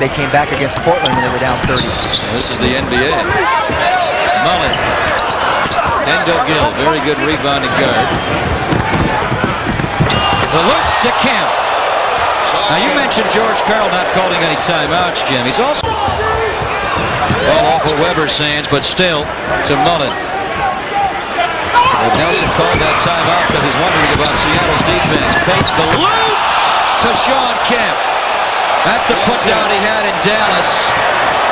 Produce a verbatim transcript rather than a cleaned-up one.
they came back against Portland when they were down thirty. This is the N B A. Mullen. Endo Gill, very good rebounding guard. The look to Kemp. Now you mentioned George Karl not calling any timeouts, Jim. He's also ball off of Weber's hands, but still to Mullen. And Nelson called that timeout because he's wondering about Seattle's defense. Payton the loop to Shawn Kemp. That's the put down he had in Dallas.